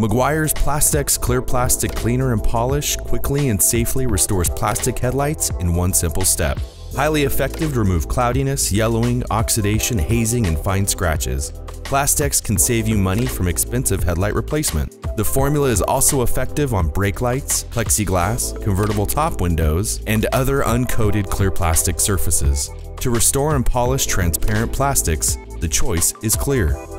Meguiar's PlastX Clear Plastic Cleaner and Polish quickly and safely restores plastic headlights in one simple step. Highly effective to remove cloudiness, yellowing, oxidation, hazing, and fine scratches. PlastX can save you money from expensive headlight replacement. The formula is also effective on brake lights, plexiglass, convertible top windows, and other uncoated clear plastic surfaces. To restore and polish transparent plastics, the choice is clear.